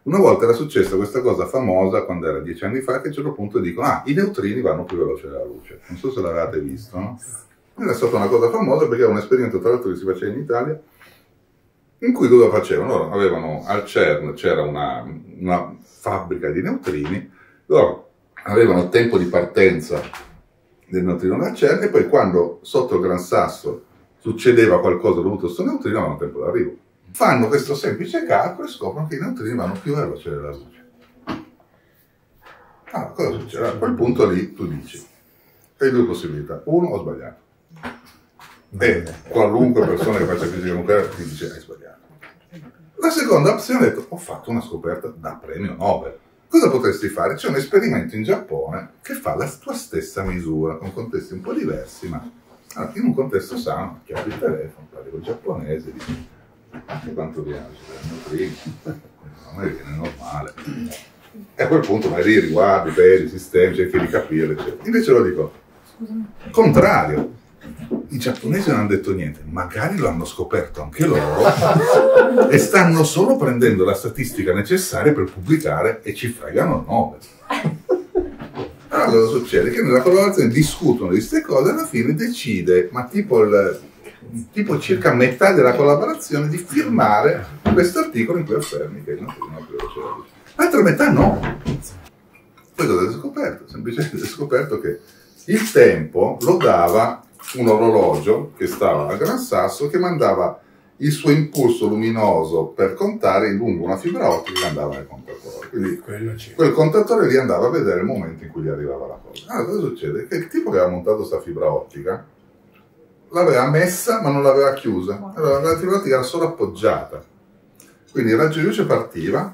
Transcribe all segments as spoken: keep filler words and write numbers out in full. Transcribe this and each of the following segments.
Una volta era successa questa cosa famosa, quando era dieci anni fa, che a un certo punto dicono ah, i neutrini vanno più veloce della luce. Non so se l'avete visto, no? Era stata una cosa famosa perché era un esperimento, tra l'altro, che si faceva in Italia, in cui cosa facevano? Loro avevano al CERN, c'era una, una fabbrica di neutrini, loro avevano tempo di partenza del neutrino dal CERN e poi quando sotto il Gran Sasso succedeva qualcosa dovuto a questo neutrino avevano tempo d'arrivo. Fanno questo semplice calcolo e scoprono che i neutrini vanno più veloce della luce. Allora, cosa succede? A quel punto lì tu dici, hai due possibilità, uno, ho sbagliato. E qualunque persona che faccia fisica nucleare ti dice hai sbagliato. La seconda opzione è detto, ho fatto una scoperta da premio Nobel. Cosa potresti fare? C'è un esperimento in Giappone che fa la tua stessa misura, con contesti un po' diversi, ma allora, in un contesto sano, chiami il telefono, parli con il giapponese, dici, anche quanto viene? Neutrino, a me viene normale. E a quel punto vai lì, riguardi, vedi, sistemi, cerchi di capire, eccetera. Invece lo dico, contrario. I giapponesi non hanno detto niente, magari lo hanno scoperto anche loro e stanno solo prendendo la statistica necessaria per pubblicare e ci fregano il Nobel. Allora cosa succede? Che nella collaborazione discutono di queste cose e alla fine decide, ma tipo, il, tipo circa metà della collaborazione, di firmare questo articolo in cui affermi che il neutrino è più veloce della luce. L'altra metà no. Poi cosa avete scoperto? Semplicemente avete scoperto che il tempo lo dava un orologio che stava al Gran Sasso che mandava il suo impulso luminoso per contare lungo una fibra ottica che andava nel contatore. Quindi quel contatore lì andava a vedere il momento in cui gli arrivava la cosa. Allora cosa succede? Che il tipo che aveva montato questa fibra ottica l'aveva messa ma non l'aveva chiusa. Allora la fibra ottica era solo appoggiata. Quindi il raggio di luce partiva,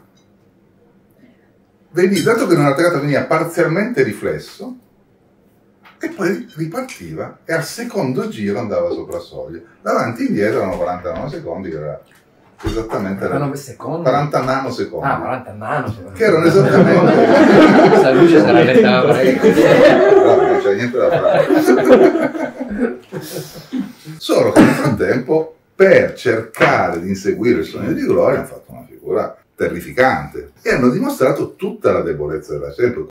vedi, dato che nella telecamera veniva parzialmente riflesso, e poi ripartiva e al secondo giro andava sopra soglia. Davanti e indietro erano quaranta nanosecondi, che era esattamente quaranta secondi? quaranta nanosecondi. Ah, quaranta nanosecondi. Che erano esattamente... Questa luce sarà lenta parecchio. No, non c'è niente da fare. Solo che nel frattempo, per cercare di inseguire il sogno di gloria, hanno fatto una figura terrificante e hanno dimostrato tutta la debolezza della scienza.